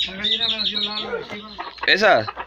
La gallina me la dio Lalo de Chiva. ¿Esa?